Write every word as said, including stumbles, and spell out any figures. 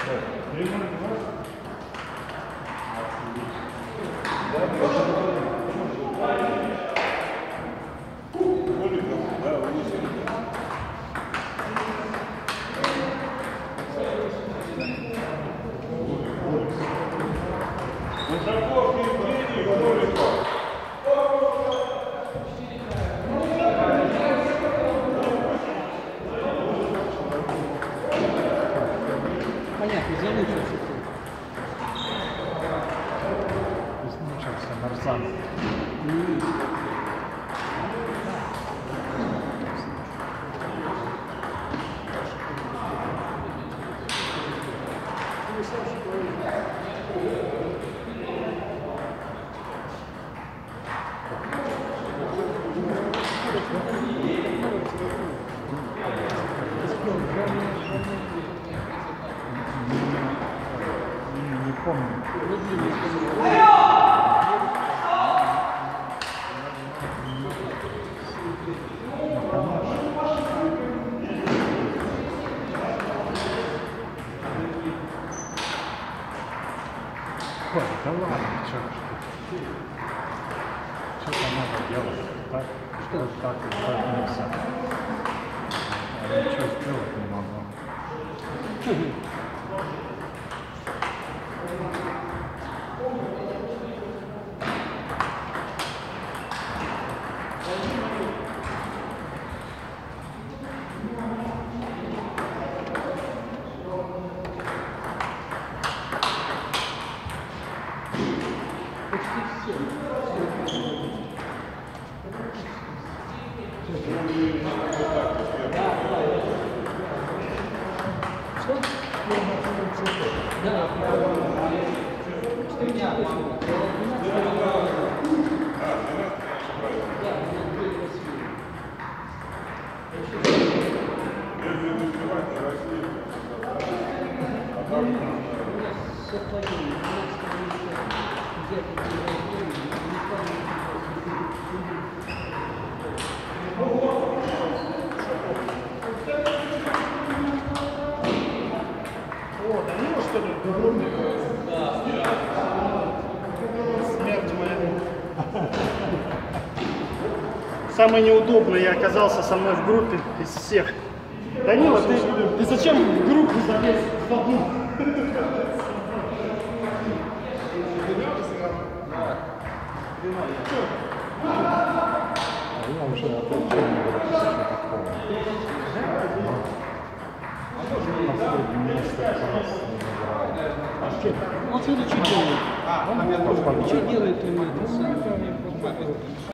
Понятно, замучился. Измучился Нарзан. Не помню. Ой, да ладно, что что-то надо делать, так? Что так и так нельзя. Я ничего сделать не могу. Что? Да. Четыре точно. О, Данила, что ли? Да. Смерть моя. Самый неудобный я оказался со мной в группе из всех. Данила, ты, ты зачем в группу залез в одну? Я уже отвечаю на такого. Последний несколько раз не играл. Он смотри, что делает. Он что делает?